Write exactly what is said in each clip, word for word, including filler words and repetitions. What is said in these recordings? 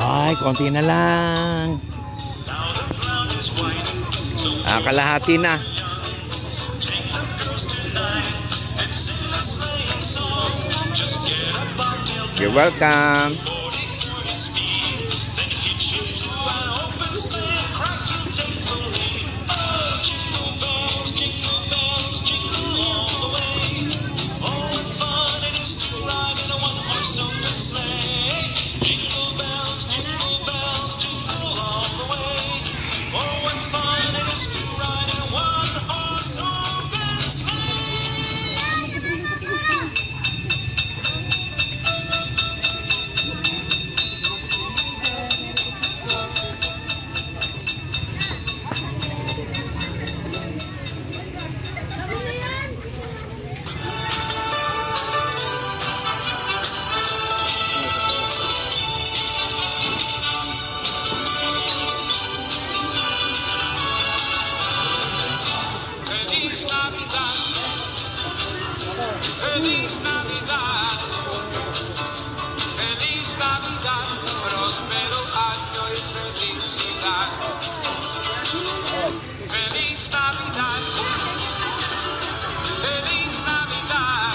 Ay, konti na lang. Ah, kalahati na. You're welcome. Feliz Navidad, Feliz Navidad, próspero año y felicidad. Feliz Navidad, Feliz Navidad,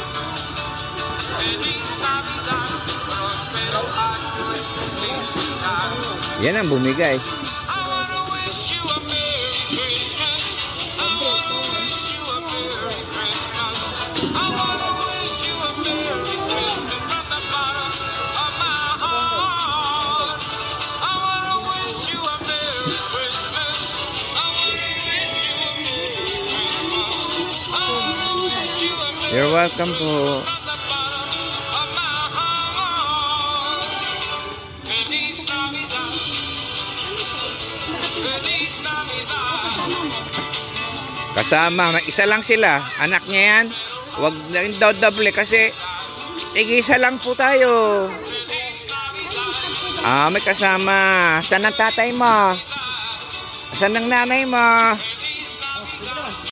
Feliz Navidad, próspero año y felicidad. Yan ang bumigay. You're welcome po. Kasama, may isa lang sila. Anak niya yan. Huwag na doble kasi tig-isa lang po tayo. Ah, may kasama. Saan ang tatay mo? Saan ang nanay mo?